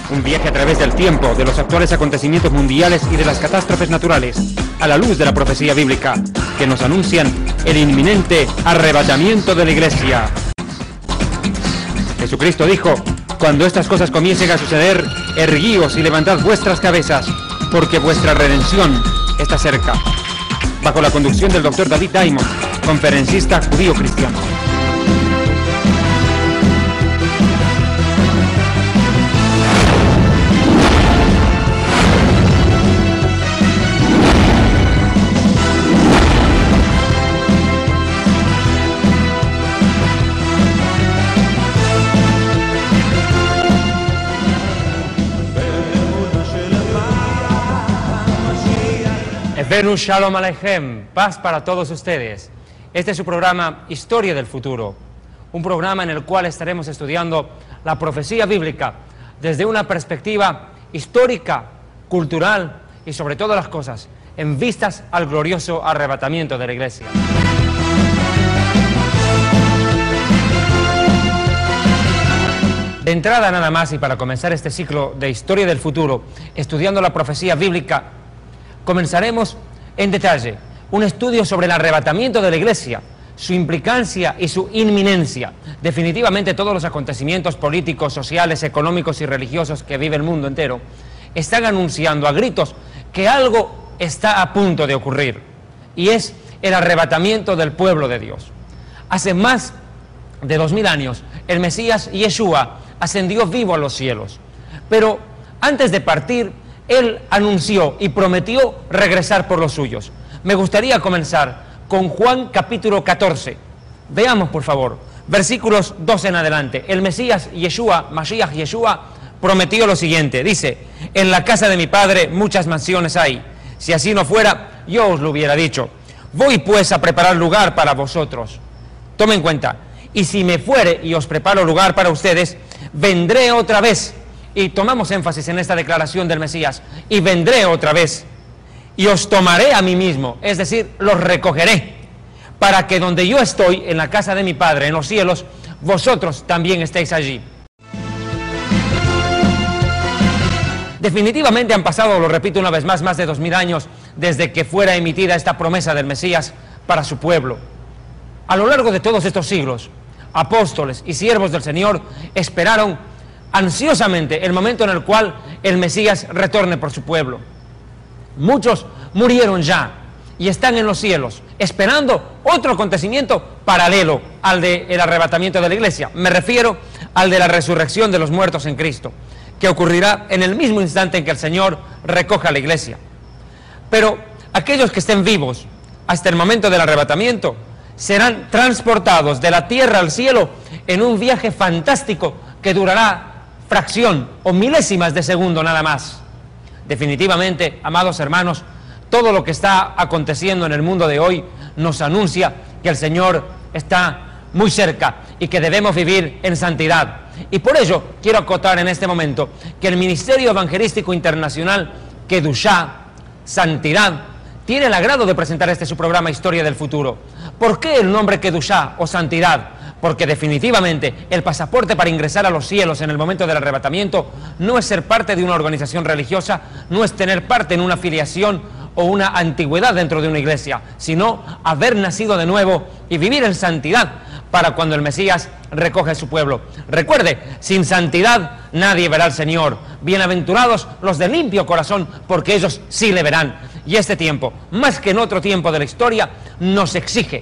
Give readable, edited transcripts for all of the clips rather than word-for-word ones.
Un viaje a través del tiempo, de los actuales acontecimientos mundiales y de las catástrofes naturales, a la luz de la profecía bíblica, que nos anuncian el inminente arrebatamiento de la Iglesia. Jesucristo dijo: cuando estas cosas comiencen a suceder, erguíos y levantad vuestras cabezas, porque vuestra redención está cerca. Bajo la conducción del Dr. David Diamond, conferencista judío cristiano. Benus Shalom Aleichem, paz para todos ustedes. Este es su programa Historia del Futuro, un programa en el cual estaremos estudiando la profecía bíblica desde una perspectiva histórica, cultural y sobre todas las cosas, en vistas al glorioso arrebatamiento de la Iglesia. De entrada nada más, y para comenzar este ciclo de Historia del Futuro, estudiando la profecía bíblica, comenzaremos en detalle un estudio sobre el arrebatamiento de la Iglesia, su implicancia y su inminencia. Definitivamente todos los acontecimientos políticos, sociales, económicos y religiosos que vive el mundo entero están anunciando a gritos que algo está a punto de ocurrir, y es el arrebatamiento del pueblo de Dios. Hace más de 2000 años, el Mesías Yeshua ascendió vivo a los cielos, pero antes de partir, Él anunció y prometió regresar por los suyos. Me gustaría comenzar con Juan capítulo 14. Veamos, por favor, versículos 2 en adelante. El Mesías Yeshua, Mashiach Yeshua, prometió lo siguiente. Dice: en la casa de mi Padre muchas mansiones hay. Si así no fuera, yo os lo hubiera dicho. Voy pues a preparar lugar para vosotros. Tomen en cuenta. Y si me fuere y os preparo lugar para ustedes, vendré otra vez. Y tomamos énfasis en esta declaración del Mesías: y vendré otra vez, y os tomaré a mí mismo, es decir, los recogeré, para que donde yo estoy, en la casa de mi Padre, en los cielos, vosotros también estéis allí. Definitivamente han pasado, lo repito una vez más de 2000 años desde que fuera emitida esta promesa del Mesías para su pueblo. A lo largo de todos estos siglos, apóstoles y siervos del Señor esperaron ansiosamente el momento en el cual el Mesías retorne por su pueblo. Muchos murieron ya y están en los cielos esperando otro acontecimiento paralelo al del arrebatamiento de la Iglesia. Me refiero al de la resurrección de los muertos en Cristo, que ocurrirá en el mismo instante en que el Señor recoja a la Iglesia. Pero aquellos que estén vivos hasta el momento del arrebatamiento serán transportados de la tierra al cielo en un viaje fantástico que durará fracción o milésimas de segundo nada más. Definitivamente, amados hermanos, todo lo que está aconteciendo en el mundo de hoy nos anuncia que el Señor está muy cerca y que debemos vivir en santidad. Y por ello quiero acotar en este momento que el Ministerio Evangelístico Internacional Kedushá, Santidad, tiene el agrado de presentar su programa Historia del Futuro. ¿Por qué el nombre Kedushá o Santidad? Porque definitivamente el pasaporte para ingresar a los cielos en el momento del arrebatamiento no es ser parte de una organización religiosa, no es tener parte en una filiación o una antigüedad dentro de una iglesia, sino haber nacido de nuevo y vivir en santidad para cuando el Mesías recoge a su pueblo. Recuerde, sin santidad nadie verá al Señor. Bienaventurados los de limpio corazón, porque ellos sí le verán. Y este tiempo, más que en otro tiempo de la historia, nos exige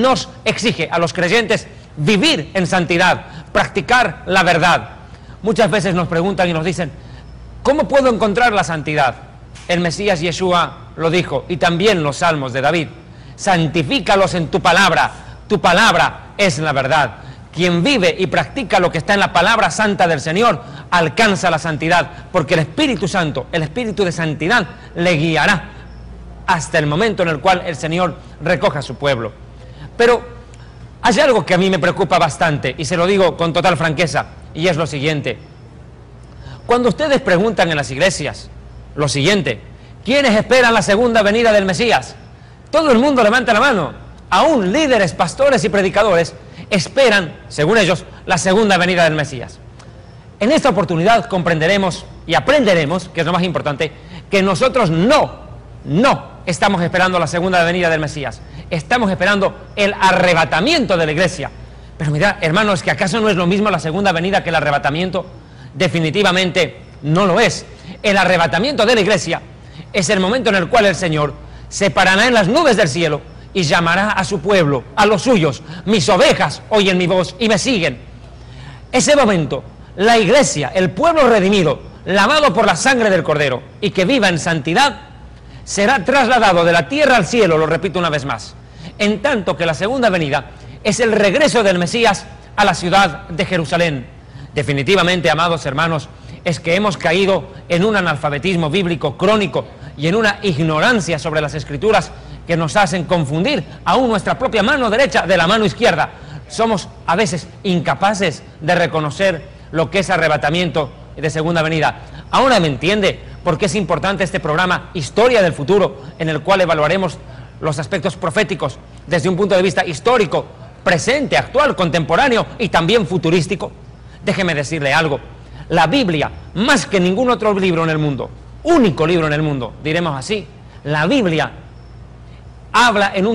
a los creyentes vivir en santidad, practicar la verdad. Muchas veces nos preguntan y nos dicen: ¿cómo puedo encontrar la santidad? El Mesías Yeshua lo dijo, y también los salmos de David: santifícalos en tu palabra es la verdad. Quien vive y practica lo que está en la palabra santa del Señor alcanza la santidad, porque el Espíritu Santo, el Espíritu de santidad, le guiará hasta el momento en el cual el Señor recoja a su pueblo. Pero hay algo que a mí me preocupa bastante, y se lo digo con total franqueza, y es lo siguiente. Cuando ustedes preguntan en las iglesias lo siguiente: ¿quiénes esperan la segunda venida del Mesías? Todo el mundo levanta la mano. Aún líderes, pastores y predicadores esperan, según ellos, la segunda venida del Mesías. En esta oportunidad comprenderemos y aprenderemos, que es lo más importante, que nosotros no estamos esperando la segunda venida del Mesías. Estamos esperando el arrebatamiento de la iglesia. Pero mira, hermanos, ¿que acaso no es lo mismo la segunda venida que el arrebatamiento? Definitivamente no lo es. El arrebatamiento de la iglesia es el momento en el cual el Señor se parará en las nubes del cielo y llamará a su pueblo, a los suyos: mis ovejas oyen mi voz y me siguen. Ese momento, la iglesia, el pueblo redimido, lavado por la sangre del Cordero y que viva en santidad, será trasladado de la tierra al cielo, lo repito una vez más, en tanto que la segunda venida es el regreso del Mesías a la ciudad de Jerusalén. Definitivamente, amados hermanos, es que hemos caído en un analfabetismo bíblico crónico y en una ignorancia sobre las Escrituras que nos hacen confundir aún nuestra propia mano derecha de la mano izquierda. Somos a veces incapaces de reconocer lo que es arrebatamiento de segunda venida. Ahora me entiende por qué es importante este programa Historia del Futuro, en el cual evaluaremos los aspectos proféticos desde un punto de vista histórico, presente, actual, contemporáneo y también futurístico. Déjeme decirle algo: la Biblia, más que ningún otro libro en el mundo, único libro en el mundo, diremos así, la Biblia habla en un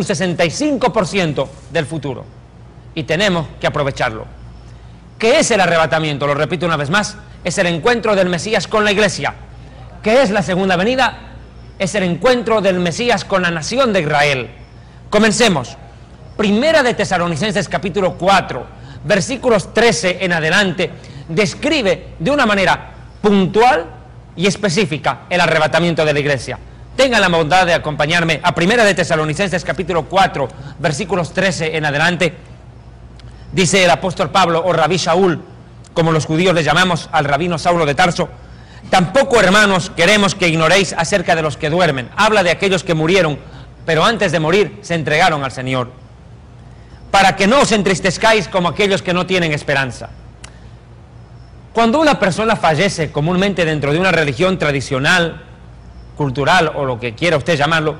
65% del futuro y tenemos que aprovecharlo. ¿Qué es el arrebatamiento? Lo repito una vez más: es el encuentro del Mesías con la iglesia. ¿Qué es la segunda venida? Es el encuentro del Mesías con la nación de Israel. Comencemos. Primera de Tesalonicenses capítulo 4, versículos 13 en adelante, describe de una manera puntual y específica el arrebatamiento de la iglesia. Tengan la bondad de acompañarme a Primera de Tesalonicenses capítulo 4, versículos 13 en adelante. Dice el apóstol Pablo, o Rabí Shaul, como los judíos le llamamos al rabino Saulo de Tarso: tampoco, hermanos, queremos que ignoréis acerca de los que duermen. Habla de aquellos que murieron, pero antes de morir se entregaron al Señor, para que no os entristezcáis como aquellos que no tienen esperanza. Cuando una persona fallece comúnmente dentro de una religión tradicional, cultural o lo que quiera usted llamarlo,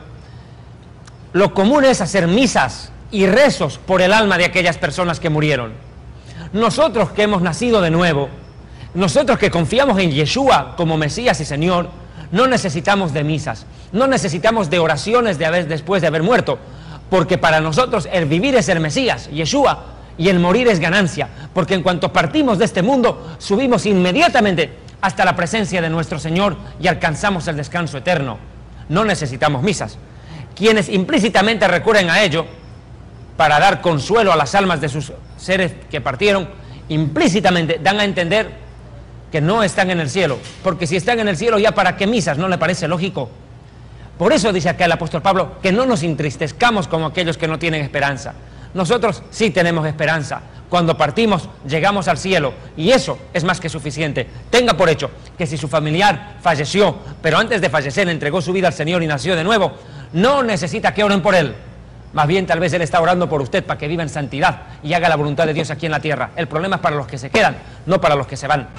lo común es hacer misas y rezos por el alma de aquellas personas que murieron. Nosotros que hemos nacido de nuevo, nosotros que confiamos en Yeshua como Mesías y Señor, no necesitamos de misas, no necesitamos de oraciones después de haber muerto, porque para nosotros el vivir es el Mesías, Yeshua, y el morir es ganancia, porque en cuanto partimos de este mundo, subimos inmediatamente hasta la presencia de nuestro Señor y alcanzamos el descanso eterno. No necesitamos misas. Quienes implícitamente recurren a ello para dar consuelo a las almas de sus seres que partieron, implícitamente dan a entender que no están en el cielo, porque si están en el cielo, ya para qué misas, ¿no le parece lógico? Por eso dice acá el apóstol Pablo que no nos entristezcamos como aquellos que no tienen esperanza. Nosotros sí tenemos esperanza. Cuando partimos, llegamos al cielo, y eso es más que suficiente. Tenga por hecho que si su familiar falleció, pero antes de fallecer entregó su vida al Señor y nació de nuevo, no necesita que oren por él. Más bien, tal vez Él está orando por usted para que viva en santidad y haga la voluntad de Dios aquí en la tierra. El problema es para los que se quedan, no para los que se van.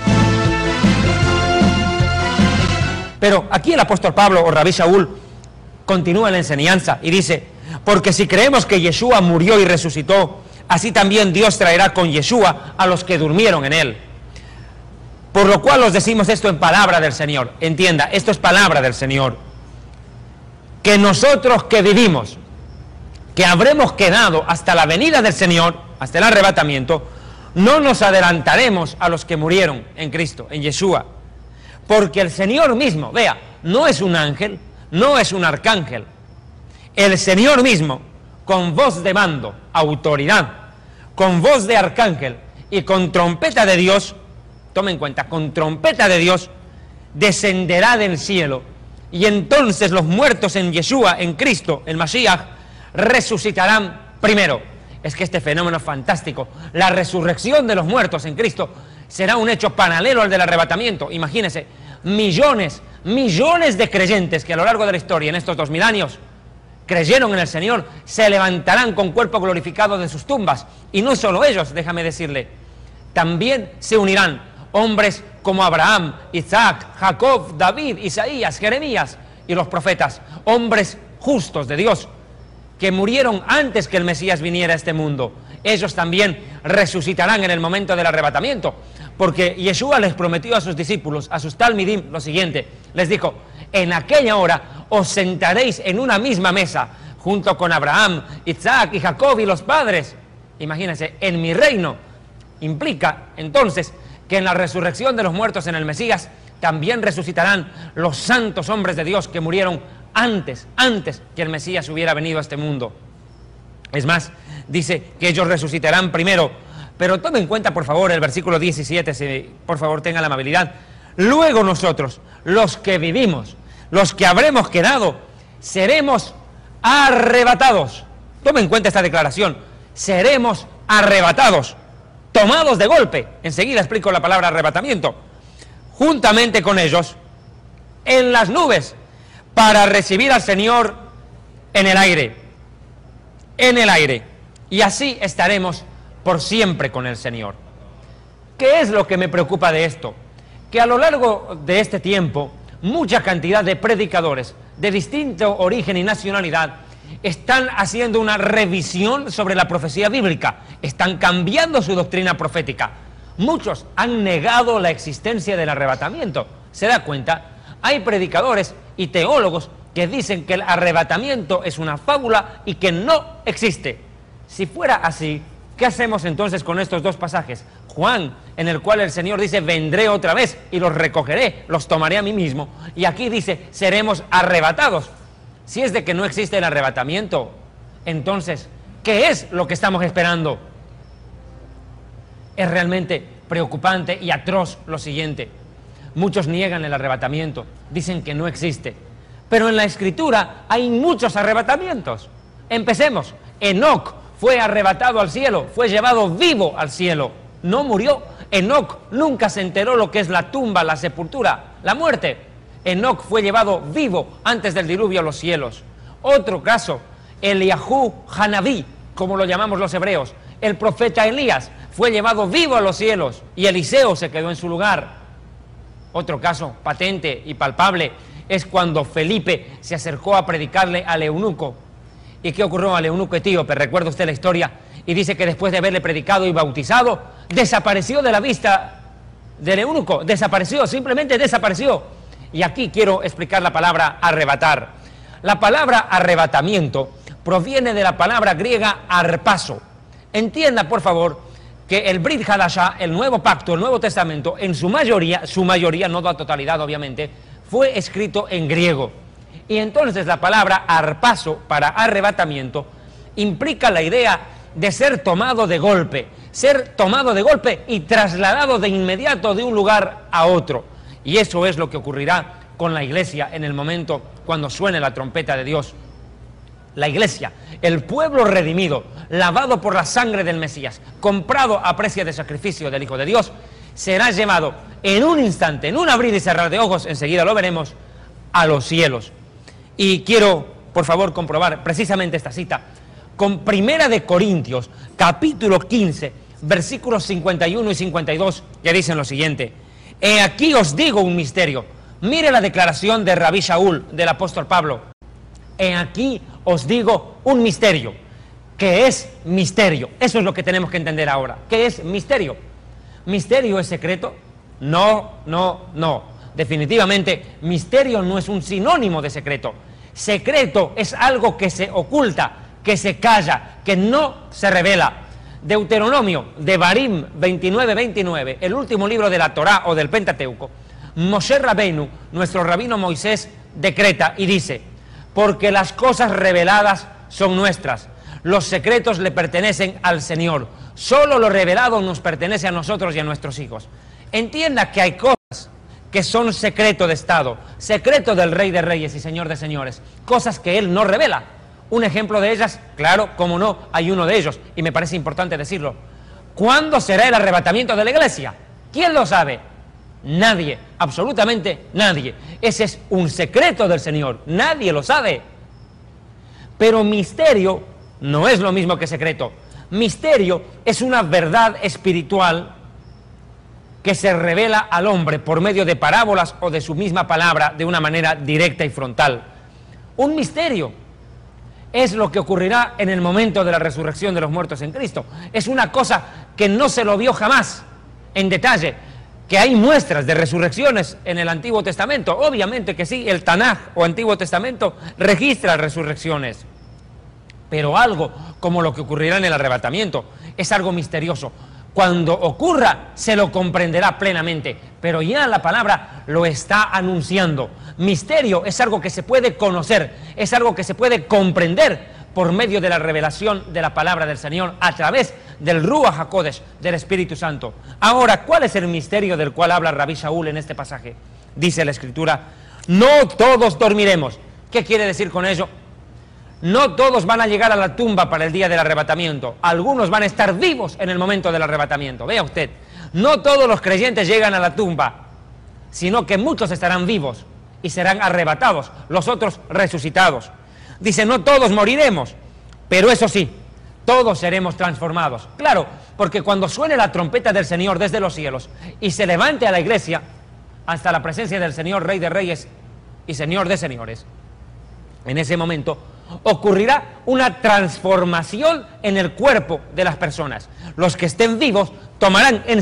Pero aquí el apóstol Pablo, o Rabí Shaul, continúa la enseñanza y dice: porque si creemos que Yeshua murió y resucitó, así también Dios traerá con Yeshua a los que durmieron en Él. Por lo cual os decimos esto en palabra del Señor. Entienda, esto es palabra del Señor. Que nosotros que vivimos, que habremos quedado hasta la venida del Señor, hasta el arrebatamiento, no nos adelantaremos a los que murieron en Cristo, en Yeshua. Porque el Señor mismo, vea, no es un ángel, no es un arcángel. El Señor mismo, con voz de mando, autoridad, con voz de arcángel y con trompeta de Dios, tomen en cuenta, con trompeta de Dios, descenderá del cielo, y entonces los muertos en Yeshua, en Cristo, el Mashiach, resucitarán primero. Es que este fenómeno es fantástico. La resurrección de los muertos en Cristo será un hecho paralelo al del arrebatamiento. Imagínense, millones de creyentes que a lo largo de la historia, en estos 2000 años, creyeron en el Señor, se levantarán con cuerpo glorificado de sus tumbas. Y no solo ellos, déjame decirle, también se unirán hombres como Abraham, Isaac, Jacob, David, Isaías, Jeremías y los profetas, hombres justos de Dios, que murieron antes que el Mesías viniera a este mundo. ellos también resucitarán en el momento del arrebatamiento. Porque Yeshua les prometió a sus discípulos, a sus talmidim, lo siguiente. Les dijo, en aquella hora os sentaréis en una misma mesa, junto con Abraham, Isaac y Jacob y los padres. Imagínense, en mi reino. Implica, entonces, que en la resurrección de los muertos en el Mesías, también resucitarán los santos hombres de Dios que murieron antes que el Mesías hubiera venido a este mundo. Es más, dice que ellos resucitarán primero. Pero tomen en cuenta, por favor, el versículo 17, si por favor tengan la amabilidad. Luego nosotros, los que vivimos, los que habremos quedado, seremos arrebatados. Tomen en cuenta esta declaración. Seremos arrebatados, tomados de golpe. Enseguida explico la palabra arrebatamiento. Juntamente con ellos, en las nubes, para recibir al Señor en el aire. En el aire. Y así estaremos por siempre con el Señor. ¿Qué es lo que me preocupa de esto? Que a lo largo de este tiempo, mucha cantidad de predicadores de distinto origen y nacionalidad están haciendo una revisión sobre la profecía bíblica, están cambiando su doctrina profética. Muchos han negado la existencia del arrebatamiento. ¿Se da cuenta? Hay predicadores y teólogos que dicen que el arrebatamiento es una fábula y que no existe. Si fuera así, ¿qué hacemos entonces con estos dos pasajes? Juan, en el cual el Señor dice, vendré otra vez y los recogeré, los tomaré a mí mismo. Y aquí dice, seremos arrebatados. Si es de que no existe el arrebatamiento, entonces, ¿qué es lo que estamos esperando? Es realmente preocupante y atroz lo siguiente. Muchos niegan el arrebatamiento, dicen que no existe. Pero en la Escritura hay muchos arrebatamientos. Empecemos. Enoc fue arrebatado al cielo, fue llevado vivo al cielo, no murió. Enoc nunca se enteró lo que es la tumba, la sepultura, la muerte. Enoc fue llevado vivo antes del diluvio a los cielos. Otro caso, Eliahú Hanabí, como lo llamamos los hebreos, el profeta Elías, fue llevado vivo a los cielos y Eliseo se quedó en su lugar. Otro caso patente y palpable es cuando Felipe se acercó a predicarle al eunuco. ¿Y qué ocurrió al eunuco etíope? ¿Recuerda usted la historia? Y dice que después de haberle predicado y bautizado, desapareció de la vista del eunuco. Desapareció, simplemente desapareció. Y aquí quiero explicar la palabra arrebatar. La palabra arrebatamiento proviene de la palabra griega arpazo. Entienda, por favor, que el Brit Hadashah, el Nuevo Pacto, el Nuevo Testamento, en su mayoría, no la totalidad obviamente, fue escrito en griego. Y entonces la palabra arpazo, para arrebatamiento, implica la idea de ser tomado de golpe y trasladado de inmediato de un lugar a otro. Y eso es lo que ocurrirá con la iglesia en el momento cuando suene la trompeta de Dios. La iglesia, el pueblo redimido, lavado por la sangre del Mesías, comprado a precio de sacrificio del Hijo de Dios, será llevado en un instante, en un abrir y cerrar de ojos, enseguida lo veremos, a los cielos. Y quiero, por favor, comprobar precisamente esta cita con Primera de Corintios, capítulo 15, versículos 51 y 52, que dicen lo siguiente: he aquí os digo un misterio. Mire la declaración de Rabí Shaul, del apóstol Pablo. He aquí os digo un misterio. ¿Qué es misterio? Eso es lo que tenemos que entender ahora. ¿Qué es misterio? ¿Misterio es secreto? No. Definitivamente, misterio no es un sinónimo de secreto. Secreto es algo que se oculta, que se calla, que no se revela. Deuteronomio, Devarim 29:29, el último libro de la Torá o del Pentateuco, Moshe Rabbeinu, nuestro rabino Moisés, decreta y dice: porque las cosas reveladas son nuestras, los secretos le pertenecen al Señor, solo lo revelado nos pertenece a nosotros y a nuestros hijos. Entienda que hay cosas que son secreto de Estado, secreto del Rey de Reyes y Señor de Señores, cosas que Él no revela. Un ejemplo de ellas, claro, como no, hay uno de ellos, y me parece importante decirlo. ¿Cuándo será el arrebatamiento de la iglesia? ¿Quién lo sabe? Nadie, absolutamente nadie. Ese es un secreto del Señor, nadie lo sabe. Pero misterio no es lo mismo que secreto. Misterio es una verdad espiritual que se revela al hombre por medio de parábolas o de su misma palabra de una manera directa y frontal. Un misterio. es lo que ocurrirá en el momento de la resurrección de los muertos en Cristo. Es una cosa que no se lo vio jamás en detalle, que hay muestras de resurrecciones en el Antiguo Testamento. Obviamente que sí, el Tanaj o Antiguo Testamento registra resurrecciones, pero algo como lo que ocurrirá en el arrebatamiento es algo misterioso. Cuando ocurra, se lo comprenderá plenamente, pero ya la palabra lo está anunciando. Misterio es algo que se puede conocer, es algo que se puede comprender por medio de la revelación de la palabra del Señor a través del Ruach HaKodesh, del Espíritu Santo. Ahora, ¿cuál es el misterio del cual habla Rabí Shaul en este pasaje? Dice la Escritura, no todos dormiremos. ¿Qué quiere decir con ello? No todos van a llegar a la tumba para el día del arrebatamiento. Algunos van a estar vivos en el momento del arrebatamiento. Vea usted, no todos los creyentes llegan a la tumba, sino que muchos estarán vivos y serán arrebatados, los otros resucitados. Dice, no todos moriremos, pero eso sí, todos seremos transformados. Claro, porque cuando suene la trompeta del Señor desde los cielos y se levante a la iglesia hasta la presencia del Señor, Rey de Reyes y Señor de Señores, en ese momento ocurrirá una transformación en el cuerpo de las personas. Los que estén vivos tomarán en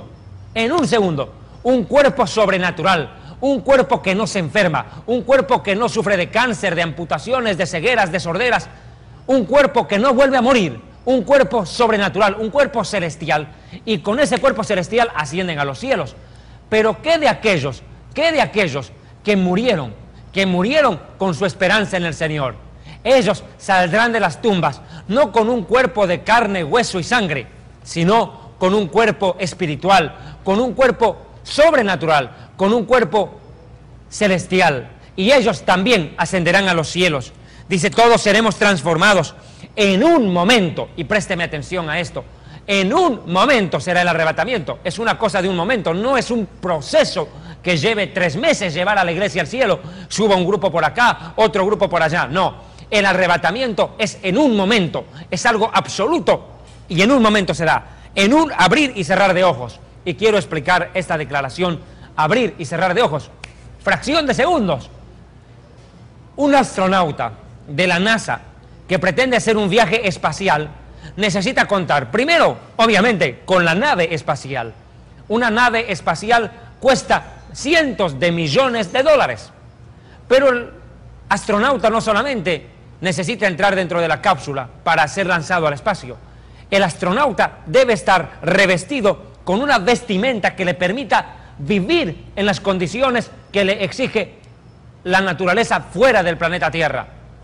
un segundo, un cuerpo sobrenatural, un cuerpo que no se enferma, un cuerpo que no sufre de cáncer, de amputaciones, de cegueras, de sorderas, un cuerpo que no vuelve a morir, un cuerpo sobrenatural, un cuerpo celestial, y con ese cuerpo celestial ascienden a los cielos. Pero ¿qué de aquellos que murieron con su esperanza en el Señor? Ellos saldrán de las tumbas no con un cuerpo de carne, hueso y sangre, sino con un cuerpo espiritual, con un cuerpo sobrenatural, con un cuerpo celestial, y ellos también ascenderán a los cielos. Dice, todos seremos transformados en un momento, y présteme atención a esto, en un momento será el arrebatamiento. Es una cosa de un momento, no es un proceso que lleve 3 meses llevar a la iglesia al cielo, suba un grupo por acá, otro grupo por allá. No, el arrebatamiento es en un momento, es algo absoluto, y en un momento será, en un abrir y cerrar de ojos. Y quiero explicar esta declaración, abrir y cerrar de ojos, fracción de segundos. Un astronauta de la NASA que pretende hacer un viaje espacial necesita contar, primero, obviamente, con la nave espacial. Una nave espacial cuesta cientos de millones de dólares, pero el astronauta no solamente necesita entrar dentro de la cápsula para ser lanzado al espacio. El astronauta debe estar revestido con una vestimenta que le permita vivir en las condiciones que le exige la naturaleza fuera del planeta Tierra.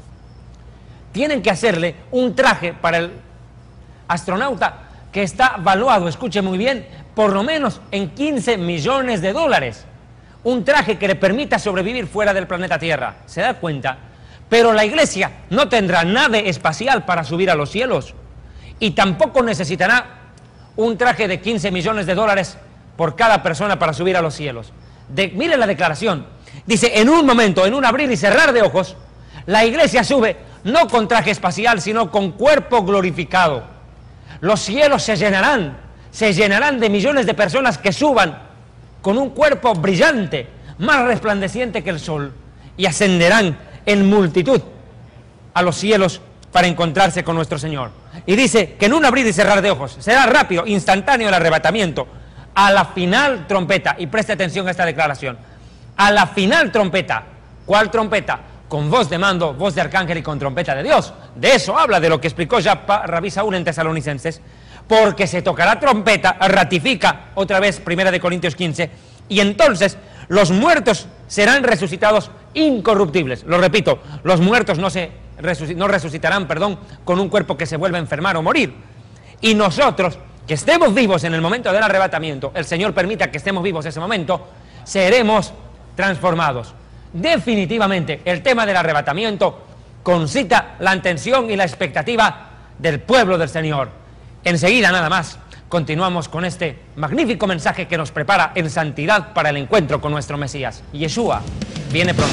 Tienen que hacerle un traje para el astronauta que está valuado, escuche muy bien, por lo menos en 15 millones de dólares. Un traje que le permita sobrevivir fuera del planeta Tierra. ¿Se da cuenta? Pero la iglesia no tendrá nave espacial para subir a los cielos, y tampoco necesitará un traje de 15 millones de dólares por cada persona para subir a los cielos. Mire la declaración. Dice, en un momento, en un abrir y cerrar de ojos, la iglesia sube no con traje espacial, sino con cuerpo glorificado. Los cielos se llenarán de millones de personas que suban con un cuerpo brillante, más resplandeciente que el sol, y ascenderán en multitud a los cielos para encontrarse con nuestro Señor. Y dice que en un abrir y cerrar de ojos será rápido, instantáneo el arrebatamiento. A la final trompeta, y preste atención a esta declaración, a la final trompeta. ¿Cuál trompeta? Con voz de mando, voz de arcángel y con trompeta de Dios. De eso habla, de lo que explicó ya Rabí Shaul en Tesalonicenses. Porque se tocará trompeta, ratifica otra vez 1 Corintios 15, y entonces los muertos serán resucitados incorruptibles. Lo repito, los muertos no resucitarán, con un cuerpo que se vuelva a enfermar o morir. Y nosotros, que estemos vivos en el momento del arrebatamiento, el Señor permita que estemos vivos en ese momento, seremos transformados. Definitivamente, el tema del arrebatamiento concita la atención y la expectativa del pueblo del Señor. Enseguida, nada más, continuamos con este magnífico mensaje que nos prepara en santidad para el encuentro con nuestro Mesías. Yeshua viene pronto.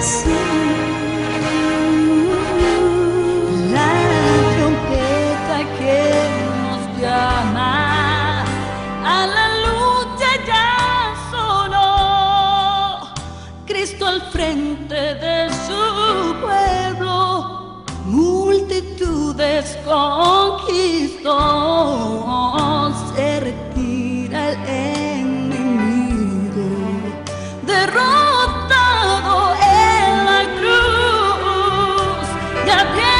La trompeta que nos llama a la lucha ya sonó. Cristo al frente de su pueblo, multitudes conquistó. Se retira el enemigo, derrotado en la cruz. Ya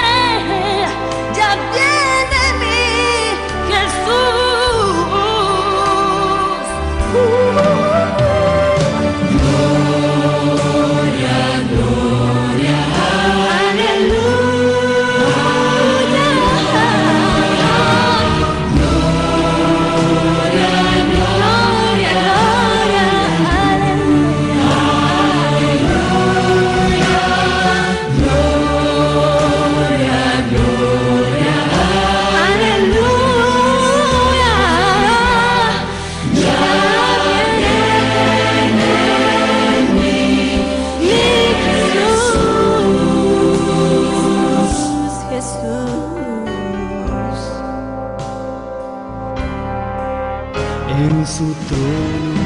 viene mi Jesús. Gloria, gloria, aleluya. Gloria, gloria, en su trono.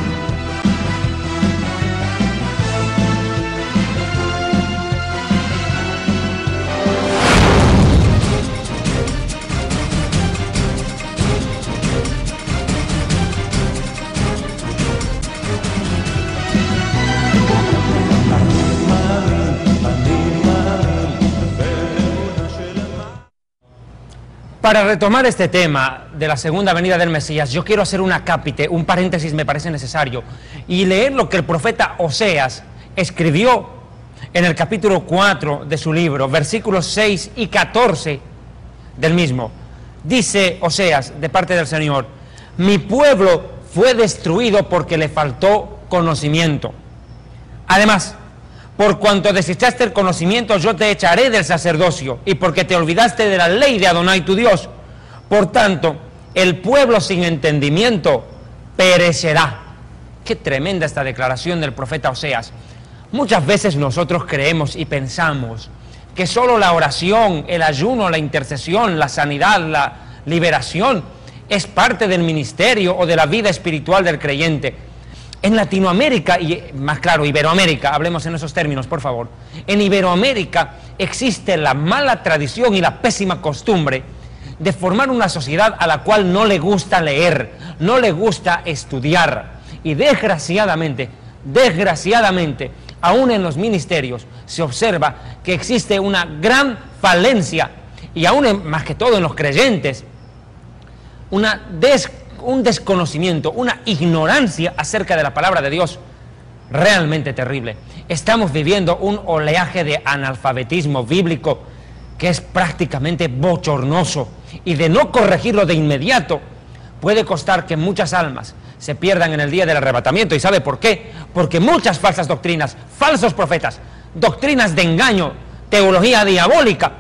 Para retomar este tema de la segunda venida del Mesías, yo quiero hacer un acápite, un paréntesis me parece necesario, y leer lo que el profeta Oseas escribió en el capítulo 4 de su libro, versículos 6 y 14 del mismo. Dice Oseas, de parte del Señor: mi pueblo fue destruido porque le faltó conocimiento. Además, por cuanto desechaste el conocimiento, yo te echaré del sacerdocio, y porque te olvidaste de la ley de Adonai tu Dios. Por tanto, el pueblo sin entendimiento perecerá. Qué tremenda esta declaración del profeta Oseas. Muchas veces nosotros creemos y pensamos que solo la oración, el ayuno, la intercesión, la sanidad, la liberación es parte del ministerio o de la vida espiritual del creyente. En Latinoamérica, y más claro, Iberoamérica, hablemos en esos términos, por favor. En Iberoamérica existe la mala tradición y la pésima costumbre de formar una sociedad a la cual no le gusta leer, no le gusta estudiar. Y desgraciadamente, aún en los ministerios se observa que existe una gran falencia, y aún más que todo en los creyentes, un desconocimiento, una ignorancia acerca de la palabra de Dios realmente terrible. Estamos viviendo un oleaje de analfabetismo bíblico que es prácticamente bochornoso, y de no corregirlo de inmediato puede costar que muchas almas se pierdan en el día del arrebatamiento. ¿Y sabe por qué? Porque muchas falsas doctrinas, falsos profetas, doctrinas de engaño, teología diabólica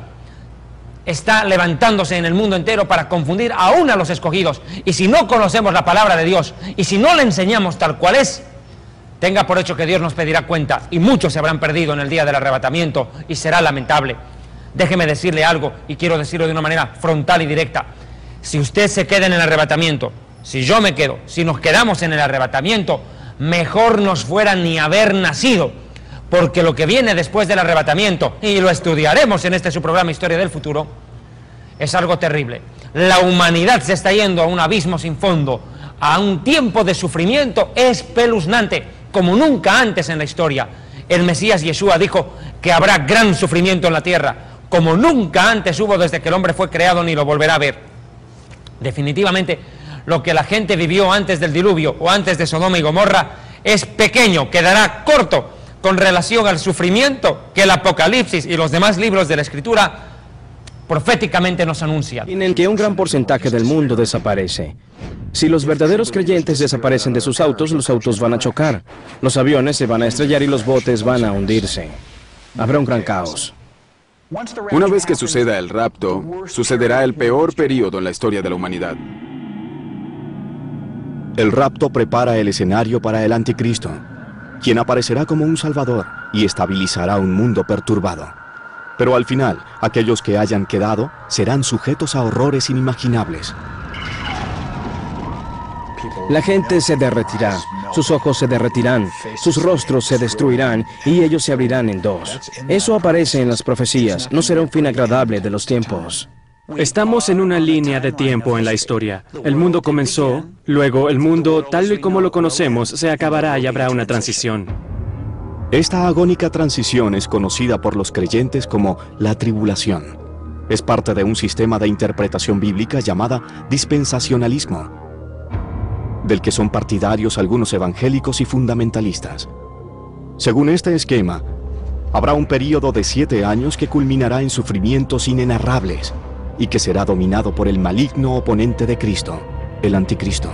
está levantándose en el mundo entero para confundir aún a los escogidos. Y si no conocemos la palabra de Dios, y si no la enseñamos tal cual es, tenga por hecho que Dios nos pedirá cuenta, y muchos se habrán perdido en el día del arrebatamiento, y será lamentable. Déjeme decirle algo, y quiero decirlo de una manera frontal y directa. Si usted se queda en el arrebatamiento, si yo me quedo, si nos quedamos en el arrebatamiento, mejor nos fuera ni haber nacido, porque lo que viene después del arrebatamiento, y lo estudiaremos en este su programa Historia del Futuro, es algo terrible. La humanidad se está yendo a un abismo sin fondo, a un tiempo de sufrimiento espeluznante, como nunca antes en la historia. El Mesías Yeshua dijo que habrá gran sufrimiento en la tierra, como nunca antes hubo desde que el hombre fue creado, ni lo volverá a ver. Definitivamente, lo que la gente vivió antes del diluvio o antes de Sodoma y Gomorra es pequeño, quedará corto con relación al sufrimiento que el Apocalipsis y los demás libros de la Escritura proféticamente nos anuncian. En el que un gran porcentaje del mundo desaparece. Si los verdaderos creyentes desaparecen de sus autos, los autos van a chocar, los aviones se van a estrellar y los botes van a hundirse. Habrá un gran caos. Una vez que suceda el rapto, sucederá el peor período en la historia de la humanidad. El rapto prepara el escenario para el anticristo. quien aparecerá como un Salvador y estabilizará un mundo perturbado. Pero al final, aquellos que hayan quedado serán sujetos a horrores inimaginables. La gente se derretirá, sus ojos se derretirán, sus rostros se destruirán y ellos se abrirán en dos. Eso aparece en las profecías, no será un fin agradable de los tiempos. Estamos en una línea de tiempo en la historia. El mundo comenzó, luego el mundo, tal y como lo conocemos, se acabará y habrá una transición. Esta agónica transición es conocida por los creyentes como la tribulación. Es parte de un sistema de interpretación bíblica llamada dispensacionalismo, del que son partidarios algunos evangélicos y fundamentalistas. Según este esquema, habrá un período de 7 años que culminará en sufrimientos inenarrables y que será dominado por el maligno oponente de Cristo, el Anticristo.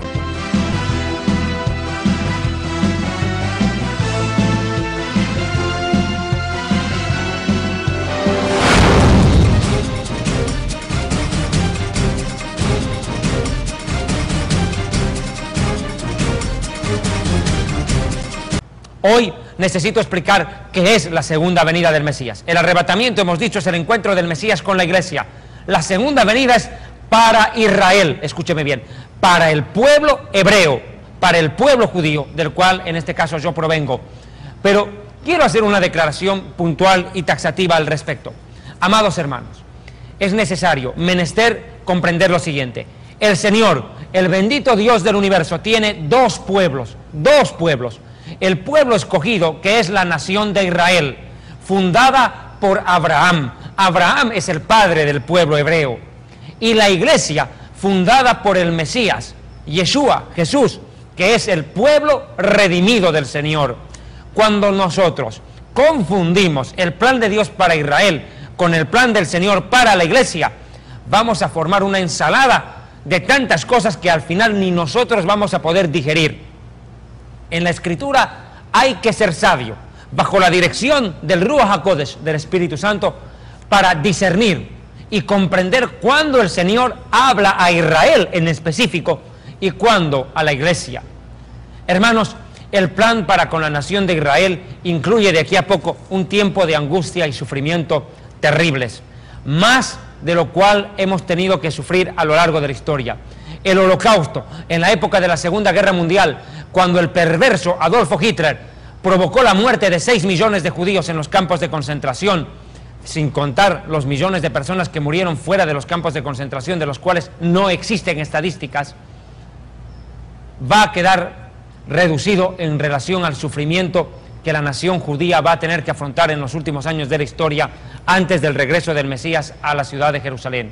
Hoy necesito explicar qué es la segunda venida del Mesías. El arrebatamiento, hemos dicho, es el encuentro del Mesías con la iglesia. La segunda venida es para Israel, escúcheme bien, para el pueblo hebreo, para el pueblo judío, del cual en este caso yo provengo. Pero quiero hacer una declaración puntual y taxativa al respecto. Amados hermanos, es necesario, menester, comprender lo siguiente. El Señor, el bendito Dios del universo, tiene dos pueblos. El pueblo escogido, que es la nación de Israel, fundada por Abraham. Abraham es el padre del pueblo hebreo. Y la iglesia, fundada por el Mesías, Yeshua, Jesús, que es el pueblo redimido del Señor. Cuando nosotros confundimos el plan de Dios para Israel con el plan del Señor para la iglesia, vamos a formar una ensalada de tantas cosas que al final ni nosotros vamos a poder digerir. En la Escritura hay que ser sabio, bajo la dirección del Ruach HaKodesh, del Espíritu Santo, para discernir y comprender cuándo el Señor habla a Israel en específico y cuándo a la iglesia. Hermanos, el plan para con la nación de Israel incluye de aquí a poco un tiempo de angustia y sufrimiento terribles, más de lo cual hemos tenido que sufrir a lo largo de la historia. El Holocausto, en la época de la Segunda Guerra Mundial, cuando el perverso Adolfo Hitler provocó la muerte de 6 millones de judíos en los campos de concentración, sin contar los millones de personas que murieron fuera de los campos de concentración, de los cuales no existen estadísticas, va a quedar reducido en relación al sufrimiento que la nación judía va a tener que afrontar en los últimos años de la historia, antes del regreso del Mesías a la ciudad de Jerusalén.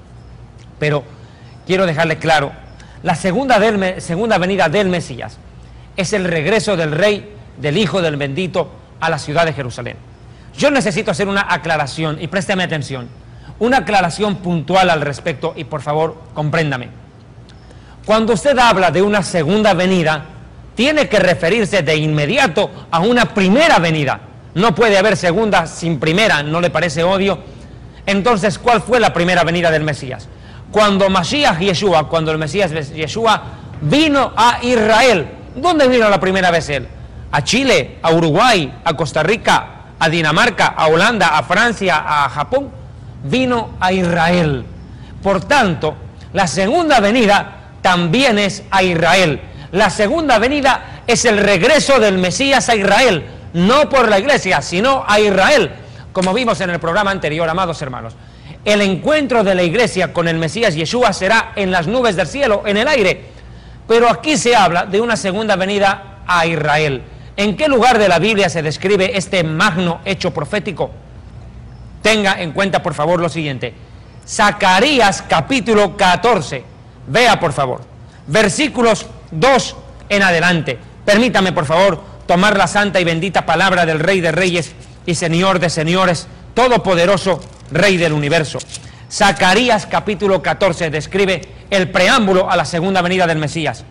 Pero quiero dejarle claro, la segunda venida del Mesías es el regreso del Rey, del Hijo del Bendito, a la ciudad de Jerusalén. Yo necesito hacer una aclaración, y présteme atención, una aclaración puntual al respecto, y por favor, compréndame. Cuando usted habla de una segunda venida, tiene que referirse de inmediato a una primera venida. No puede haber segunda sin primera, ¿no le parece obvio? Entonces, ¿cuál fue la primera venida del Mesías? Cuando Mashiach Yeshua, cuando el Mesías Yeshua vino a Israel. ¿Dónde vino la primera vez él? ¿A Chile, a Uruguay, a Costa Rica, a Dinamarca, a Holanda, a Francia, a Japón? Vino a Israel. Por tanto, la segunda venida también es a Israel. La segunda venida es el regreso del Mesías a Israel, no por la iglesia, sino a Israel, como vimos en el programa anterior, amados hermanos. El encuentro de la iglesia con el Mesías Yeshua será en las nubes del cielo, en el aire, pero aquí se habla de una segunda venida a Israel. ¿En qué lugar de la Biblia se describe este magno hecho profético? Tenga en cuenta, por favor, lo siguiente. Zacarías capítulo 14, vea por favor, versículos 2 en adelante. Permítame, por favor, tomar la santa y bendita palabra del Rey de Reyes y Señor de Señores, todopoderoso Rey del universo. Zacarías capítulo 14 describe el preámbulo a la segunda venida del Mesías.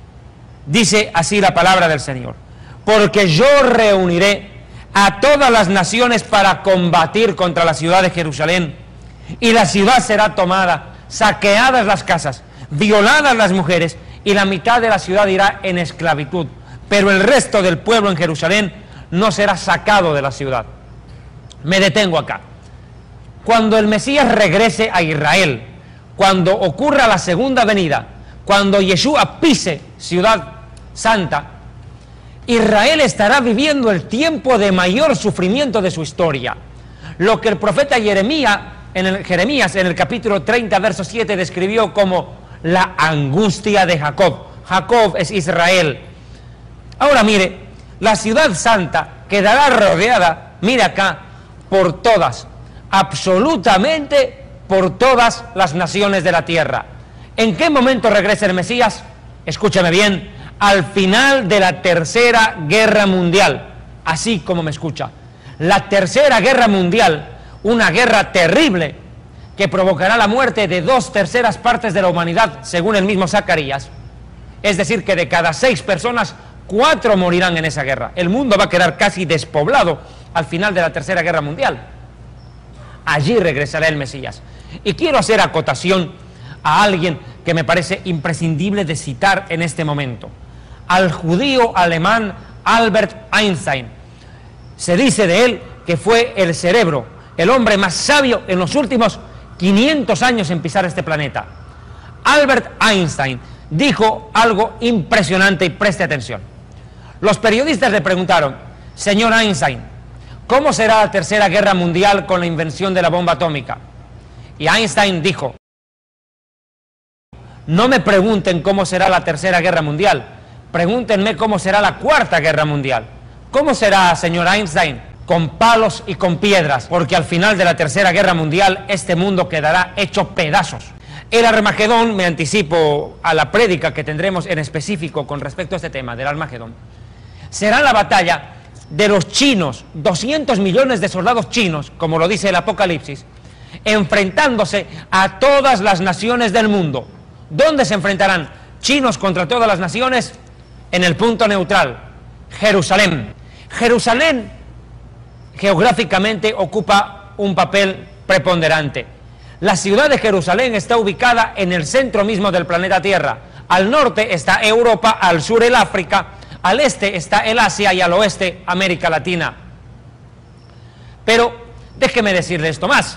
Dice así la palabra del Señor: porque yo reuniré a todas las naciones para combatir contra la ciudad de Jerusalén, y la ciudad será tomada, saqueadas las casas, violadas las mujeres, y la mitad de la ciudad irá en esclavitud. pero el resto del pueblo en Jerusalén no será sacado de la ciudad. Me detengo acá. Cuando el Mesías regrese a Israel, cuando ocurra la segunda venida, cuando Yeshua pise Ciudad Santa, Israel estará viviendo el tiempo de mayor sufrimiento de su historia. Lo que el profeta Jeremías en el capítulo 30, verso 7 describió como la angustia de Jacob. Jacob es Israel. Ahora mire, la Ciudad Santa quedará rodeada, mire acá, por todas, absolutamente por todas las naciones de la tierra. ¿En qué momento regresa el Mesías? Escúchame bien, al final de la Tercera Guerra Mundial, así como me escucha. La Tercera Guerra Mundial, una guerra terrible que provocará la muerte de 2/3 partes de la humanidad, según el mismo Zacarías. Es decir, que de cada 6 personas, 4 morirán en esa guerra. El mundo va a quedar casi despoblado al final de la Tercera Guerra Mundial. Allí regresará el Mesías. Y quiero hacer acotación a alguien que me parece imprescindible de citar en este momento. Al judío alemán Albert Einstein. Se dice de él que fue el cerebro, el hombre más sabio en los últimos 500 años en pisar este planeta. Albert Einstein dijo algo impresionante y preste atención. Los periodistas le preguntaron: señor Einstein, ¿cómo será la Tercera Guerra Mundial con la invención de la bomba atómica? Y Einstein dijo: no me pregunten cómo será la Tercera Guerra Mundial, pregúntenme cómo será la Cuarta Guerra Mundial. ¿Cómo será, señor Einstein? Con palos y con piedras, porque al final de la Tercera Guerra Mundial este mundo quedará hecho pedazos. El Armagedón, me anticipo a la prédica que tendremos en específico con respecto a este tema del Armagedón, será la batalla de los chinos, 200 millones de soldados chinos, como lo dice el Apocalipsis, enfrentándose a todas las naciones del mundo. ¿Dónde se enfrentarán chinos contra todas las naciones? En el punto neutral, Jerusalén. Jerusalén geográficamente ocupa un papel preponderante. La ciudad de Jerusalén está ubicada en el centro mismo del planeta Tierra. Al norte está Europa, al sur el África, al este está el Asia y al oeste América Latina. Pero déjeme decirle esto más.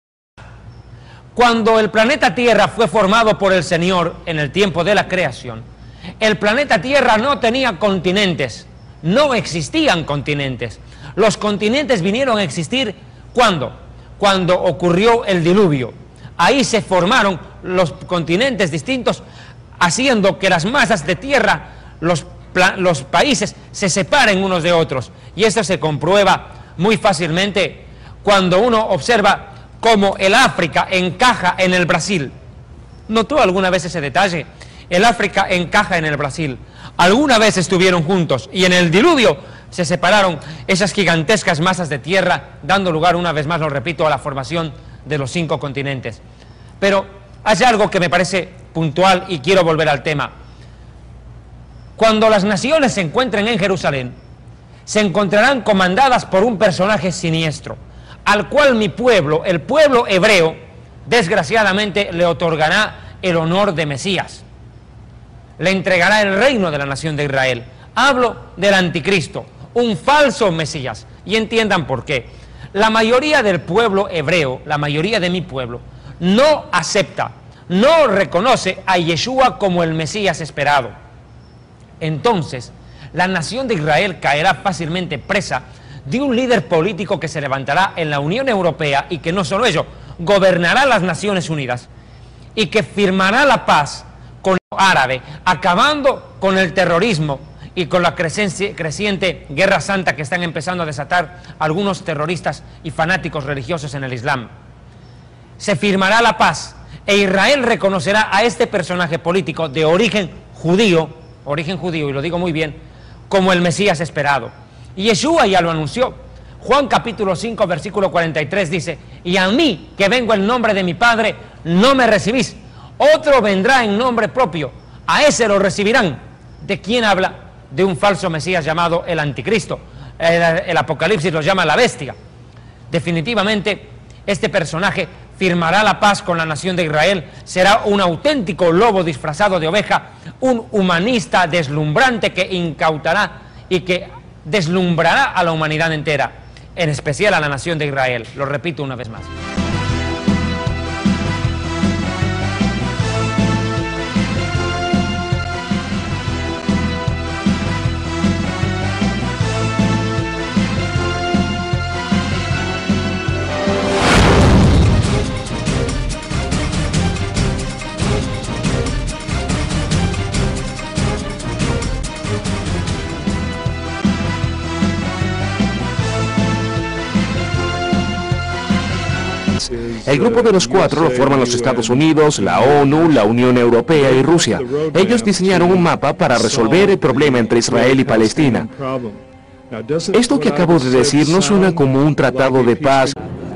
Cuando el planeta Tierra fue formado por el Señor en el tiempo de la creación, el planeta Tierra no tenía continentes, no existían continentes. Los continentes vinieron a existir ¿cuándo? Cuando ocurrió el diluvio. Ahí se formaron los continentes distintos, haciendo que las masas de tierra, los países se separen unos de otros. Y esto se comprueba muy fácilmente cuando uno observa cómo el África encaja en el Brasil. ¿Notó alguna vez ese detalle? El África encaja en el Brasil. Alguna vez estuvieron juntos y en el diluvio se separaron esas gigantescas masas de tierra, dando lugar, una vez más lo repito, a la formación de los 5 continentes. Pero hay algo que me parece puntual y quiero volver al tema. Cuando las naciones se encuentren en Jerusalén, se encontrarán comandadas por un personaje siniestro, al cual mi pueblo, el pueblo hebreo, desgraciadamente le otorgará el honor de Mesías. Le entregará el reino de la nación de Israel. Hablo del anticristo, un falso Mesías. Y entiendan por qué. La mayoría del pueblo hebreo, la mayoría de mi pueblo, no acepta, no reconoce a Yeshua como el Mesías esperado. Entonces, la nación de Israel caerá fácilmente presa de un líder político que se levantará en la Unión Europea y que no solo ello, gobernará las Naciones Unidas y que firmará la paz con el árabe, acabando con el terrorismo y con la creciente guerra santa que están empezando a desatar algunos terroristas y fanáticos religiosos en el Islam. Se firmará la paz e Israel reconocerá a este personaje político de origen judío, y lo digo muy bien, como el Mesías esperado. Y Yeshua ya lo anunció. Juan capítulo 5 versículo 43 dice: y a mí, que vengo en nombre de mi Padre, no me recibís. Otro vendrá en nombre propio, a ese lo recibirán. ¿De quién habla? De un falso Mesías llamado el anticristo. El Apocalipsis lo llama la bestia. Definitivamente, este personaje firmará la paz con la nación de Israel, será un auténtico lobo disfrazado de oveja, un humanista deslumbrante que incautará y que deslumbrará a la humanidad entera, en especial a la nación de Israel. Lo repito una vez más. El grupo de los cuatro lo forman los Estados Unidos, la ONU, la Unión Europea y Rusia. Ellos diseñaron un mapa para resolver el problema entre Israel y Palestina. Esto que acabo de decir no suena como un tratado de paz.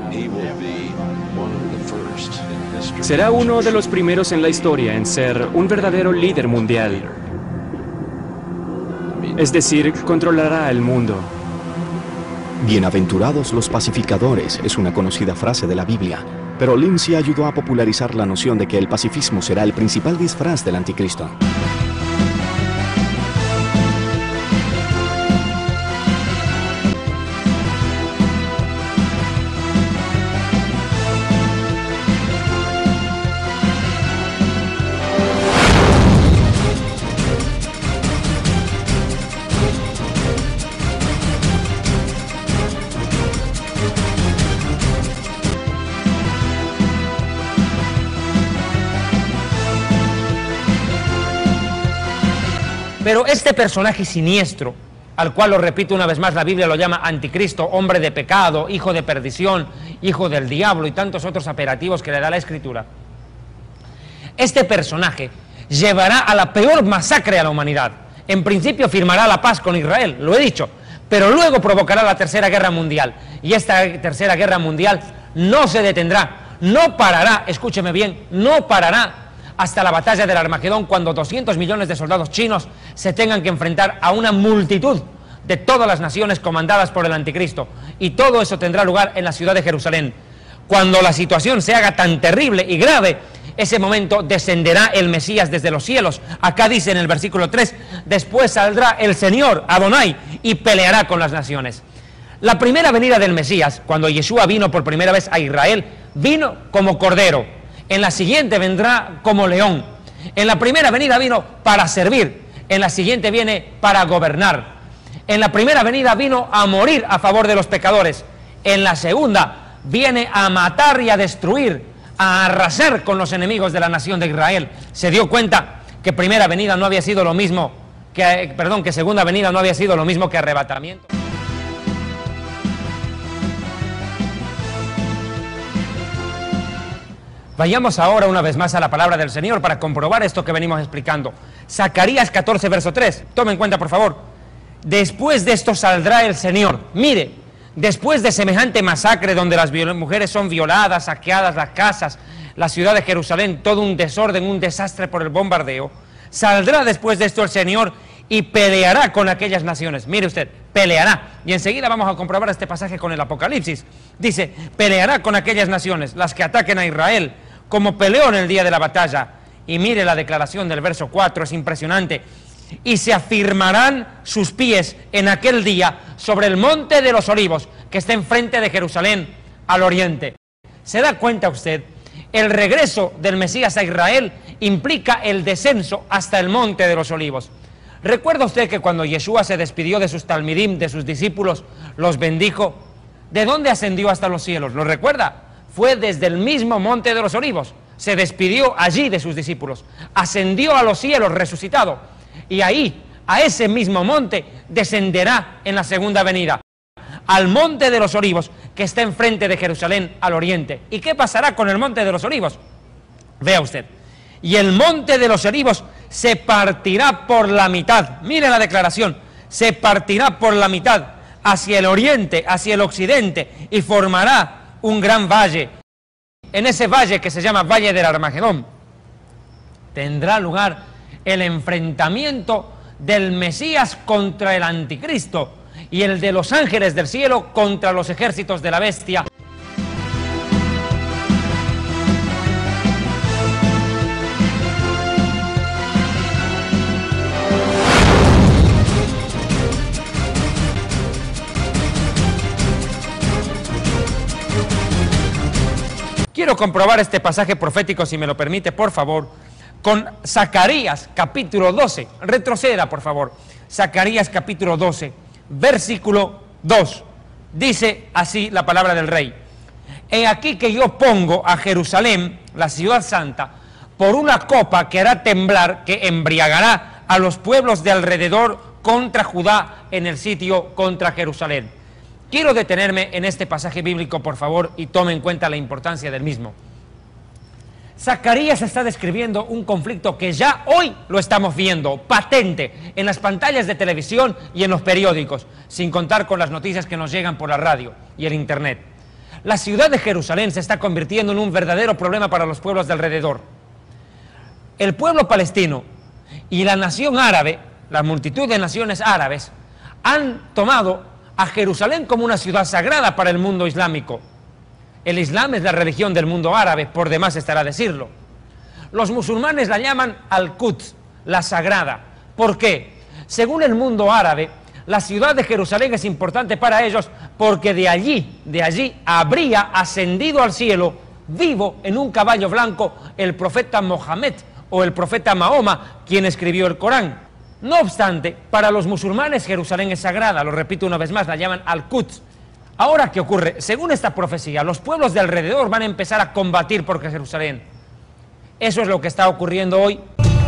Será uno de los primeros en la historia en ser un verdadero líder mundial. Es decir, controlará el mundo. Bienaventurados los pacificadores es una conocida frase de la Biblia, pero Lindsay ayudó a popularizar la noción de que el pacifismo será el principal disfraz del anticristo. Pero este personaje siniestro, al cual, lo repito una vez más, la Biblia lo llama anticristo, hombre de pecado, hijo de perdición, hijo del diablo y tantos otros apelativos que le da la Escritura, este personaje llevará a la peor masacre a la humanidad. En principio firmará la paz con Israel, lo he dicho, pero luego provocará la Tercera Guerra Mundial. Y esta Tercera Guerra Mundial no se detendrá, no parará, escúcheme bien, no parará hasta la batalla del Armagedón, cuando 200 millones de soldados chinos se tengan que enfrentar a una multitud de todas las naciones comandadas por el anticristo. Y todo eso tendrá lugar en la ciudad de Jerusalén. Cuando la situación se haga tan terrible y grave, ese momento descenderá el Mesías desde los cielos. Acá dice en el versículo 3, después saldrá el Señor, Adonai, y peleará con las naciones. La primera venida del Mesías, cuando Yeshua vino por primera vez a Israel, vino como cordero. En la siguiente vendrá como león. En la primera venida vino para servir. En la siguiente viene para gobernar. En la primera venida vino a morir a favor de los pecadores. En la segunda viene a matar y a destruir, a arrasar con los enemigos de la nación de Israel. Se dio cuenta que primera venida no había sido lo mismo que segunda venida no había sido lo mismo que arrebatamiento. Vayamos ahora una vez más a la palabra del Señor para comprobar esto que venimos explicando. Zacarías 14, verso 3. Tome en cuenta, por favor. Después de esto saldrá el Señor. Mire, después de semejante masacre donde las mujeres son violadas, saqueadas las casas, la ciudad de Jerusalén, todo un desorden, un desastre por el bombardeo, saldrá después de esto el Señor y peleará con aquellas naciones. Mire usted, peleará. Y enseguida vamos a comprobar este pasaje con el Apocalipsis. Dice, peleará con aquellas naciones, las que ataquen a Israel, como peleó en el día de la batalla. Y mire la declaración del verso 4, es impresionante. Y se afirmarán sus pies en aquel día sobre el monte de los Olivos, que está enfrente de Jerusalén, al oriente. ¿Se da cuenta usted? El regreso del Mesías a Israel implica el descenso hasta el monte de los Olivos. ¿Recuerda usted que cuando Yeshua se despidió de sus talmidim, de sus discípulos, los bendijo? ¿De dónde ascendió hasta los cielos? ¿Lo recuerda? Fue desde el mismo monte de los Olivos. Se despidió allí de sus discípulos. Ascendió a los cielos resucitado. Y ahí, a ese mismo monte, descenderá en la segunda venida. Al monte de los Olivos, que está enfrente de Jerusalén, al oriente. ¿Y qué pasará con el monte de los Olivos? Vea usted. Y el monte de los Olivos se partirá por la mitad. Mire la declaración. Se partirá por la mitad hacia el oriente, hacia el occidente, y formará un gran valle. En ese valle, que se llama Valle del Armagedón, tendrá lugar el enfrentamiento del Mesías contra el anticristo y el de los ángeles del cielo contra los ejércitos de la bestia. quiero comprobar este pasaje profético, si me lo permite, por favor, con Zacarías capítulo 12. Retroceda, por favor. Zacarías capítulo 12, versículo 2. Dice así la palabra del rey: he aquí que yo pongo a Jerusalén, la ciudad santa, por una copa que hará temblar, que embriagará a los pueblos de alrededor contra Judá en el sitio contra Jerusalén. Quiero detenerme en este pasaje bíblico, por favor, y tome en cuenta la importancia del mismo. Zacarías está describiendo un conflicto que ya hoy lo estamos viendo, patente, en las pantallas de televisión y en los periódicos, sin contar con las noticias que nos llegan por la radio y el internet. La ciudad de Jerusalén se está convirtiendo en un verdadero problema para los pueblos de alrededor. El pueblo palestino y la nación árabe, la multitud de naciones árabes, han tomado a Jerusalén como una ciudad sagrada para el mundo islámico. El Islam es la religión del mundo árabe, por demás estará decirlo. Los musulmanes la llaman Al-Quds, la sagrada. ¿Por qué? Según el mundo árabe, la ciudad de Jerusalén es importante para ellos porque de allí habría ascendido al cielo, vivo en un caballo blanco, el profeta Mohammed o el profeta Mahoma, quien escribió el Corán. No obstante, para los musulmanes Jerusalén es sagrada, lo repito una vez más, la llaman Al-Quds. Ahora, ¿qué ocurre? Según esta profecía, los pueblos de alrededor van a empezar a combatir por Jerusalén. Eso es lo que está ocurriendo hoy.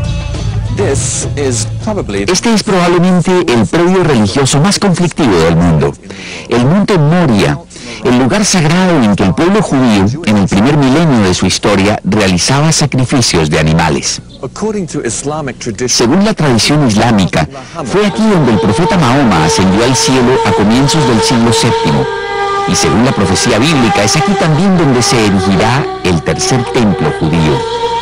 Este es probablemente el predio religioso más conflictivo del mundo. El monte Moria, el lugar sagrado en que el pueblo judío, en el primer milenio de su historia, realizaba sacrificios de animales. Según la tradición islámica, fue aquí donde el profeta Mahoma ascendió al cielo a comienzos del siglo VII. Y según la profecía bíblica, es aquí también donde se erigirá el tercer templo judío.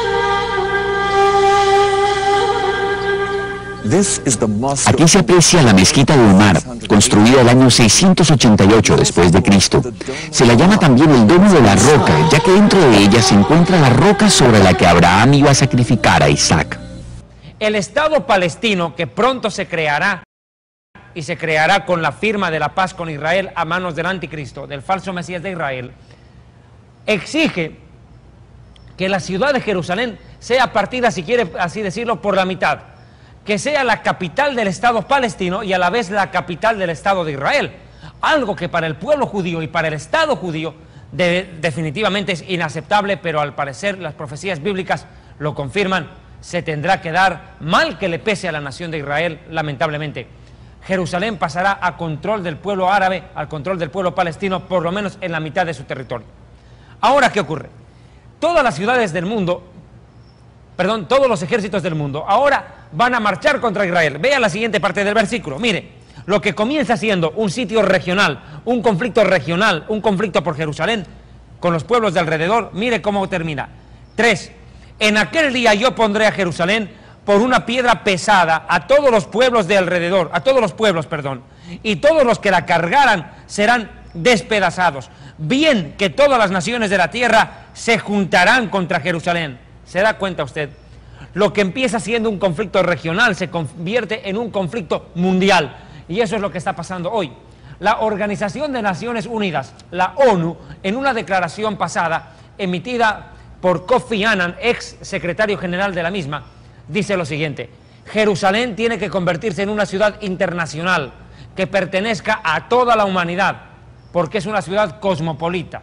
Aquí se aprecia la mezquita de Umar, construida el año 688 después de Cristo. Se la llama también el Domo de la Roca, ya que dentro de ella se encuentra la roca sobre la que Abraham iba a sacrificar a Isaac. El Estado palestino, que pronto se creará, y se creará con la firma de la paz con Israel a manos del anticristo, del falso Mesías de Israel, exige que la ciudad de Jerusalén sea partida, si quiere así decirlo, por la mitad, que sea la capital del Estado palestino y a la vez la capital del Estado de Israel, algo que para el pueblo judío y para el Estado judío definitivamente es inaceptable, pero al parecer las profecías bíblicas lo confirman. Se tendrá que dar, mal que le pese a la nación de Israel, lamentablemente. Jerusalén pasará a control del pueblo árabe, al control del pueblo palestino, por lo menos en la mitad de su territorio. Ahora, ¿qué ocurre? Todas las ciudades del mundo, todos los ejércitos del mundo, ahora van a marchar contra Israel. Vea la siguiente parte del versículo. Mire, lo que comienza siendo un sitio regional, un conflicto por Jerusalén, con los pueblos de alrededor, mire cómo termina. 3. En aquel día yo pondré a Jerusalén por una piedra pesada a todos los pueblos de alrededor, y todos los que la cargaran serán despedazados. Bien que todas las naciones de la tierra se juntarán contra Jerusalén. ¿Se da cuenta usted? Lo que empieza siendo un conflicto regional se convierte en un conflicto mundial. Y eso es lo que está pasando hoy. La Organización de Naciones Unidas, la ONU, en una declaración pasada, emitida por Kofi Annan, ex secretario general de la misma, dice lo siguiente: Jerusalén tiene que convertirse en una ciudad internacional que pertenezca a toda la humanidad, porque es una ciudad cosmopolita.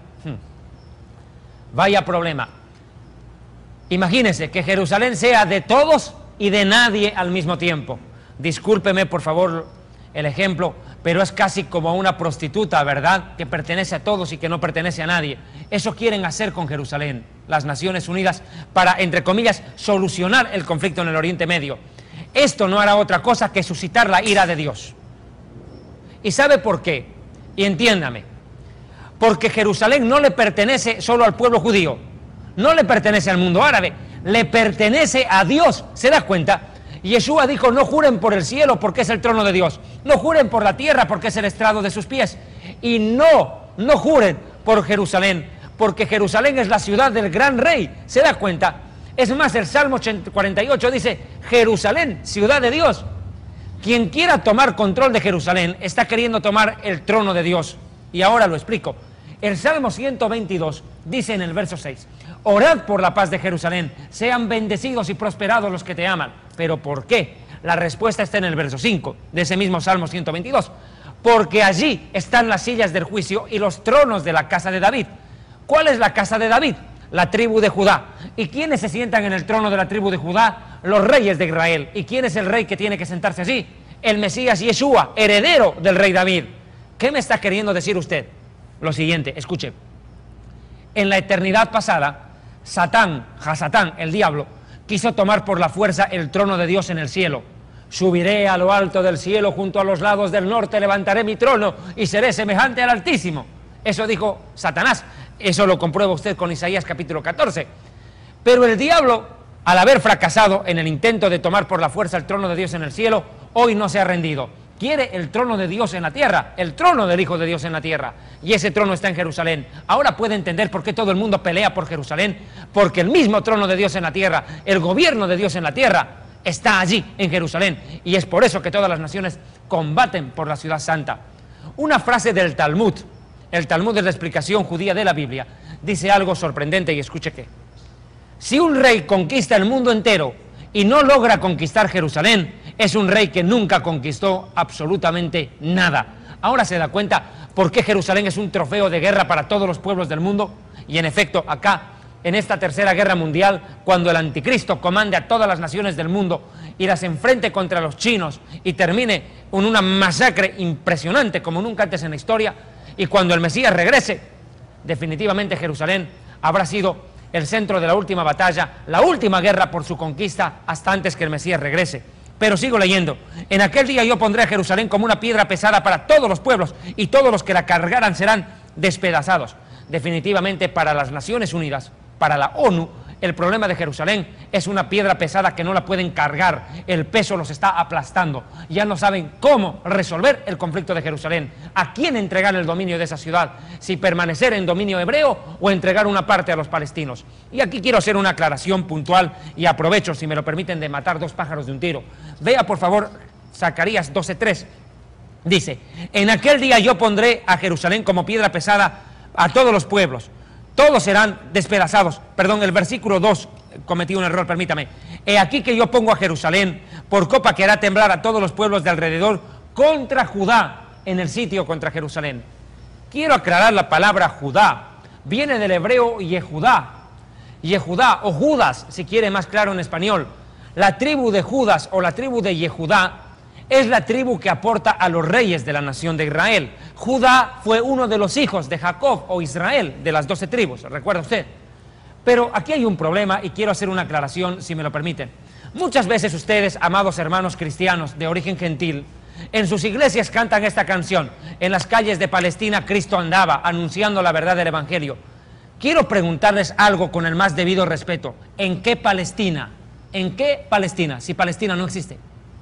Vaya problema. Imagínense que Jerusalén sea de todos y de nadie al mismo tiempo. Discúlpeme, por favor, el ejemplo, pero es casi como una prostituta, ¿verdad?, que pertenece a todos y que no pertenece a nadie. Eso quieren hacer con Jerusalén las Naciones Unidas para, entre comillas, solucionar el conflicto en el Oriente Medio. Esto no hará otra cosa que suscitar la ira de Dios. ¿Y sabe por qué? Y entiéndame. Porque Jerusalén no le pertenece solo al pueblo judío, no le pertenece al mundo árabe, le pertenece a Dios. ¿Se da cuenta? Yeshua dijo: no juren por el cielo porque es el trono de Dios, no juren por la tierra porque es el estrado de sus pies, y no juren por Jerusalén porque Jerusalén es la ciudad del gran rey. ¿Se da cuenta? Es más, el Salmo 48 dice: Jerusalén, ciudad de Dios. Quien quiera tomar control de Jerusalén está queriendo tomar el trono de Dios. Y ahora lo explico. El Salmo 122 dice en el verso 6, orad por la paz de Jerusalén, sean bendecidos y prosperados los que te aman. ¿Pero por qué? La respuesta está en el verso 5 de ese mismo Salmo 122. Porque allí están las sillas del juicio y los tronos de la casa de David. ¿Cuál es la casa de David? La tribu de Judá. ¿Y quiénes se sientan en el trono de la tribu de Judá? Los reyes de Israel. ¿Y quién es el rey que tiene que sentarse allí? El Mesías Yeshua, heredero del rey David. ¿Qué me está queriendo decir usted? Lo siguiente, escuche. En la eternidad pasada, Satán, Hasatán, el diablo, quiso tomar por la fuerza el trono de Dios en el cielo. Subiré a lo alto del cielo, junto a los lados del norte, levantaré mi trono y seré semejante al Altísimo. Eso dijo Satanás. Eso lo comprueba usted con Isaías capítulo 14. Pero el diablo, al haber fracasado en el intento de tomar por la fuerza el trono de Dios en el cielo, hoy no se ha rendido. Quiere el trono de Dios en la tierra, el trono del Hijo de Dios en la tierra. Y ese trono está en Jerusalén. Ahora puede entender por qué todo el mundo pelea por Jerusalén. Porque el mismo trono de Dios en la tierra, el gobierno de Dios en la tierra, está allí en Jerusalén. Y es por eso que todas las naciones combaten por la ciudad santa. Una frase del Talmud, el Talmud es la explicación judía de la Biblia, dice algo sorprendente y escuche que: si un rey conquista el mundo entero y no logra conquistar Jerusalén, es un rey que nunca conquistó absolutamente nada. Ahora se da cuenta por qué Jerusalén es un trofeo de guerra para todos los pueblos del mundo. Y en efecto, acá, en esta tercera guerra mundial, cuando el anticristo comande a todas las naciones del mundo y las enfrente contra los chinos y termine con una masacre impresionante como nunca antes en la historia, y cuando el Mesías regrese, definitivamente Jerusalén habrá sido el centro de la última batalla, la última guerra por su conquista hasta antes que el Mesías regrese. Pero sigo leyendo: en aquel día yo pondré a Jerusalén como una piedra pesada para todos los pueblos, y todos los que la cargaran serán despedazados. Definitivamente para las Naciones Unidas, para la ONU, el problema de Jerusalén es una piedra pesada que no la pueden cargar. El peso los está aplastando. Ya no saben cómo resolver el conflicto de Jerusalén. ¿A quién entregar el dominio de esa ciudad? Si permanecer en dominio hebreo o entregar una parte a los palestinos. Y aquí quiero hacer una aclaración puntual y aprovecho, si me lo permiten, de matar dos pájaros de un tiro. Vea por favor Zacarías 12:3. Dice: en aquel día yo pondré a Jerusalén como piedra pesada a todos los pueblos. Todos serán despedazados. Perdón, el versículo 2, cometí un error, permítame. He aquí que yo pongo a Jerusalén por copa que hará temblar a todos los pueblos de alrededor contra Judá, en el sitio contra Jerusalén. Quiero aclarar, la palabra Judá viene del hebreo Yehudá. Yehudá o Judas, si quiere más claro en español. La tribu de Judas o la tribu de Yehudá es la tribu que aporta a los reyes de la nación de Israel. Judá fue uno de los hijos de Jacob o Israel, de las 12 tribus, ¿recuerda usted? Pero aquí hay un problema y quiero hacer una aclaración, si me lo permiten. Muchas veces ustedes, amados hermanos cristianos de origen gentil, en sus iglesias cantan esta canción: en las calles de Palestina Cristo andaba, anunciando la verdad del Evangelio. Quiero preguntarles algo con el más debido respeto: ¿en qué Palestina? ¿En qué Palestina? Si Palestina no existe.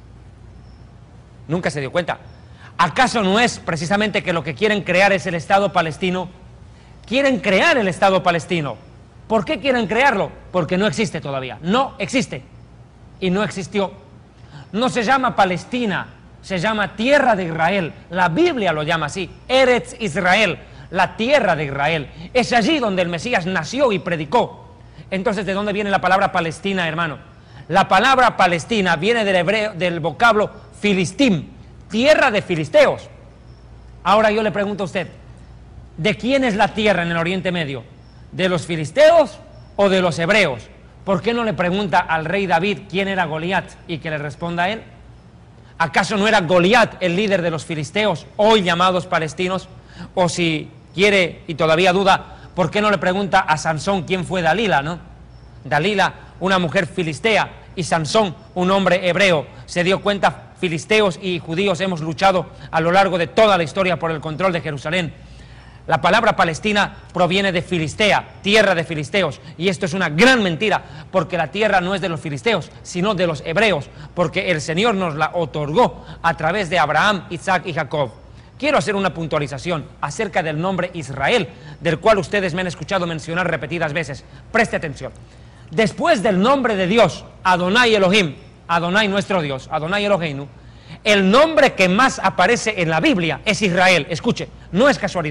Nunca se dio cuenta. ¿Acaso no es precisamente que lo que quieren crear es el Estado palestino? Quieren crear el Estado palestino. ¿Por qué quieren crearlo? Porque no existe todavía. No existe. Y no existió. No se llama Palestina, se llama Tierra de Israel. La Biblia lo llama así: Eretz Israel, la Tierra de Israel. Es allí donde el Mesías nació y predicó. Entonces, ¿de dónde viene la palabra Palestina, hermano? La palabra Palestina viene del hebreo, del vocablo Filistim, tierra de filisteos. Ahora yo le pregunto a usted: ¿de quién es la tierra en el Oriente Medio? ¿De los filisteos o de los hebreos? ¿Por qué no le pregunta al rey David quién era Goliat y que le responda a él? ¿Acaso no era Goliat el líder de los filisteos, hoy llamados palestinos? O si quiere y todavía duda, ¿por qué no le pregunta a Sansón quién fue Dalila, no? Dalila, una mujer filistea, y Sansón, un hombre hebreo. Se dio cuenta, filisteos y judíos hemos luchado a lo largo de toda la historia por el control de Jerusalén. La palabra Palestina proviene de Filistea, tierra de filisteos, y esto es una gran mentira, porque la tierra no es de los filisteos, sino de los hebreos, porque el Señor nos la otorgó a través de Abraham, Isaac y Jacob. Quiero hacer una puntualización acerca del nombre Israel, del cual ustedes me han escuchado mencionar repetidas veces. Preste atención. Después del nombre de Dios, Adonai Elohim, Adonai nuestro Dios, Adonai Eloheinu, el nombre que más aparece en la Biblia es Israel. Escuche, no es casualidad.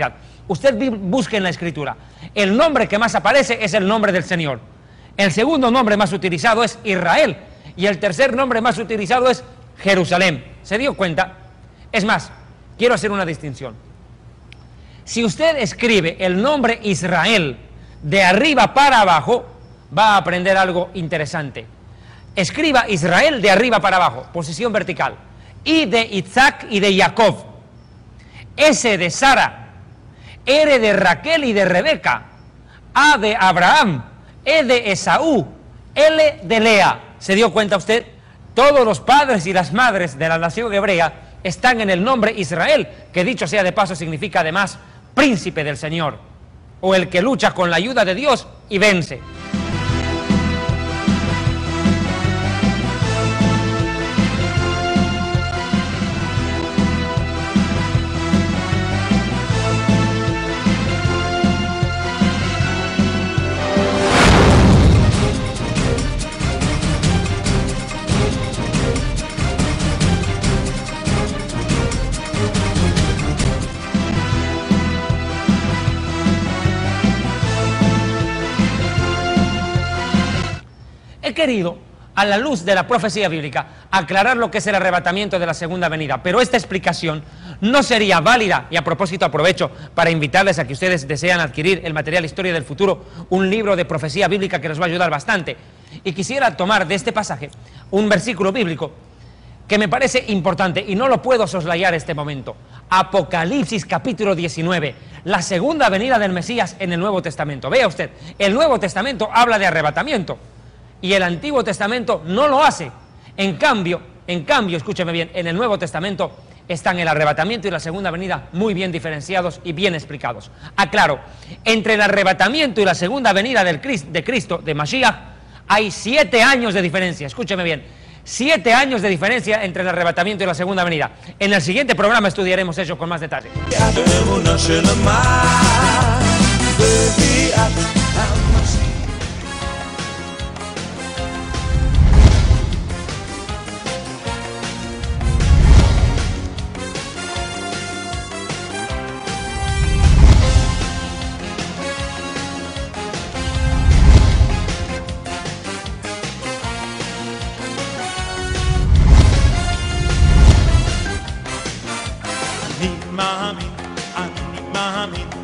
Usted busque en la Escritura. El nombre que más aparece es el nombre del Señor. El segundo nombre más utilizado es Israel. Y el tercer nombre más utilizado es Jerusalén. ¿Se dio cuenta? Es más, quiero hacer una distinción. Si usted escribe el nombre Israel de arriba para abajo, va a aprender algo interesante. Escriba Israel de arriba para abajo, posición vertical. I de Isaac y de Jacob. S de Sara. R de Raquel y de Rebeca. A de Abraham. E de Esaú. L de Lea. ¿Se dio cuenta usted? Todos los padres y las madres de la nación hebrea están en el nombre Israel, que dicho sea de paso significa además príncipe del Señor, o el que lucha con la ayuda de Dios y vence. He querido, a la luz de la profecía bíblica, aclarar lo que es el arrebatamiento de la segunda venida, pero esta explicación no sería válida, y a propósito aprovecho para invitarles a que ustedes desean adquirir el material Historia del Futuro, un libro de profecía bíblica que les va a ayudar bastante. Y quisiera tomar de este pasaje un versículo bíblico que me parece importante y no lo puedo soslayar este momento. Apocalipsis capítulo 19, la segunda venida del Mesías en el Nuevo Testamento. Vea usted, el Nuevo Testamento habla de arrebatamiento y el Antiguo Testamento no lo hace. En cambio, escúcheme bien, en el Nuevo Testamento están el arrebatamiento y la segunda venida muy bien diferenciados y bien explicados. Aclaro, entre el arrebatamiento y la segunda venida de Cristo, de Mashiach, hay 7 años de diferencia. Escúcheme bien, 7 años de diferencia entre el arrebatamiento y la segunda venida. En el siguiente programa estudiaremos eso con más detalle. Ani mamin,